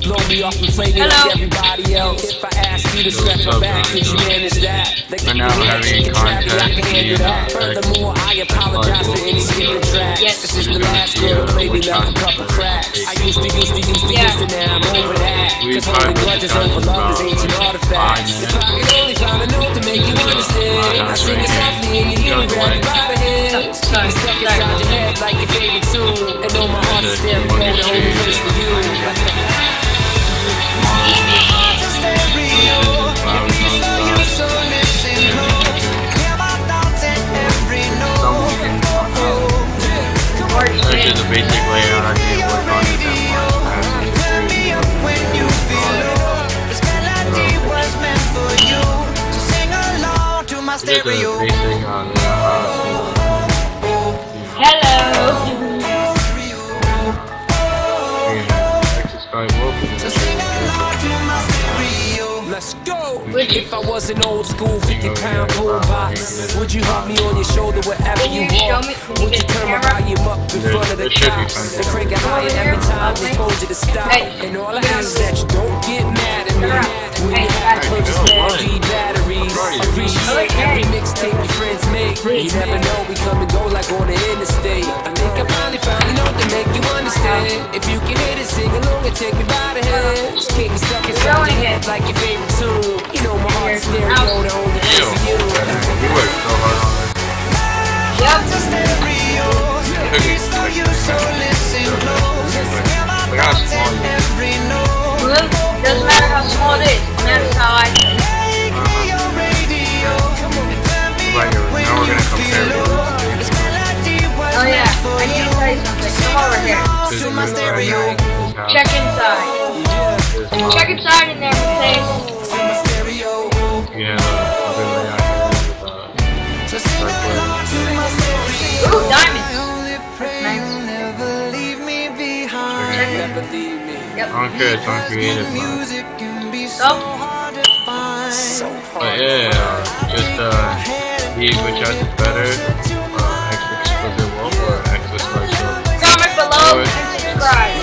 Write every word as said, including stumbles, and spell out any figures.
Blow me off and play me like everybody else. If I ask you to stretch my back, could you manage that? Right now I'm having contact with me about Furthermore, I apologize for any skipping tracks. This is the last girl to play me love a couple cracks. I used to, used to, used to, used to, now I'm over that. Cause holding grudges over love is ancient artifacts. If I could only find a note to make you understand, I sing it softly and you hear me grab you by the hand. Keep me stuck inside your head like your favorite tune. And know my heart is stereo, the only place for you. Such as a basic layout, I can't work on it that much. Just a basic on uh, Hello. Let's go! If I was an old school fifty pound boom box, would you hold me on your shoulder wherever you walk? Would you turn my volume up in front of the cops and crank it higher every time they told you to stop? And all I ask is that you don't get mad at me when you have to purchase Mad D batteries. Appreciate every mixtape your friends make. You never know, we come and go like on the interstate. I think I finally found a note to make you understand. If you can hit it, sing along and take me by the hand. Just keep me stuck inside your head like your favorite tune. You know my heart's stereo, the only place for you. We worked so hard on it. Yep. Look how small it is. Doesn't matter how small it is, it matters how I do it. Right here, now we're gonna compare it. Oh yeah, I need to tell you something. Come over here. Check inside. Check inside in there, please. Yeah, the layout with Ooh, diamonds. Yep. on good, it's on creative mode. Go. But yeah, uh, just uh, see which out is better, uh, X explicit wolf or X explicit. Comment below and subscribe.